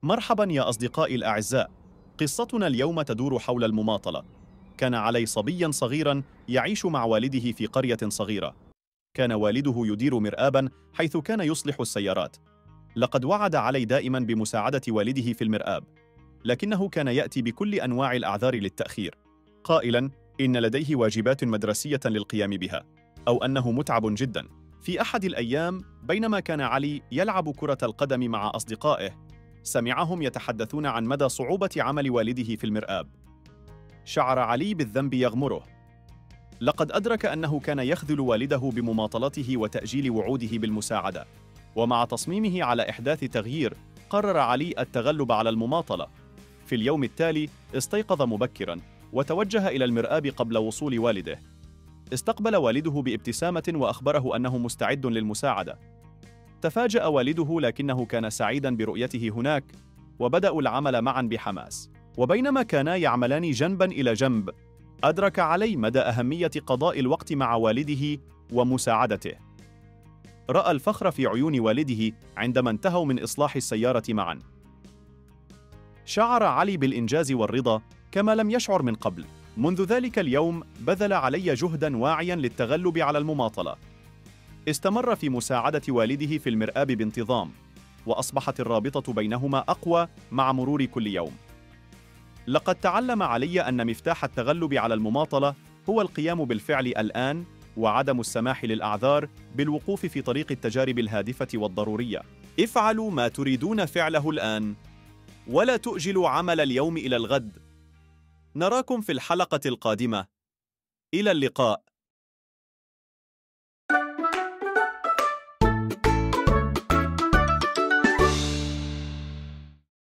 مرحبا يا أصدقائي الأعزاء. قصتنا اليوم تدور حول المماطلة. كان علي صبيا صغيرا يعيش مع والده في قرية صغيرة. كان والده يدير مرآبا حيث كان يصلح السيارات. لقد وعد علي دائما بمساعدة والده في المرآب، لكنه كان يأتي بكل أنواع الأعذار للتأخير، قائلا إن لديه واجبات مدرسية للقيام بها، أو أنه متعب جدا. في أحد الأيام بينما كان علي يلعب كرة القدم مع أصدقائه، سمعهم يتحدثون عن مدى صعوبة عمل والده في المرآب. شعر علي بالذنب يغمره. لقد أدرك أنه كان يخذل والده بمماطلته وتأجيل وعوده بالمساعدة، ومع تصميمه على إحداث تغيير قرر علي التغلب على المماطلة. في اليوم التالي استيقظ مبكراً وتوجه إلى المرآب قبل وصول والده. استقبل والده بابتسامة وأخبره أنه مستعد للمساعدة. تفاجأ والده لكنه كان سعيداً برؤيته هناك، وبدأوا العمل معاً بحماس. وبينما كانا يعملان جنباً إلى جنب، أدرك علي مدى أهمية قضاء الوقت مع والده ومساعدته. رأى الفخر في عيون والده عندما انتهوا من إصلاح السيارة معاً. شعر علي بالإنجاز والرضا كما لم يشعر من قبل. منذ ذلك اليوم بذل علي جهداً واعياً للتغلب على المماطلة. استمر في مساعدة والده في المرآب بانتظام، وأصبحت الرابطة بينهما أقوى مع مرور كل يوم. لقد تعلم علي أن مفتاح التغلب على المماطلة هو القيام بالفعل الآن، وعدم السماح للأعذار بالوقوف في طريق التجارب الهادفة والضرورية. افعلوا ما تريدون فعله الآن، ولا تؤجلوا عمل اليوم إلى الغد. نراكم في الحلقة القادمة. إلى اللقاء.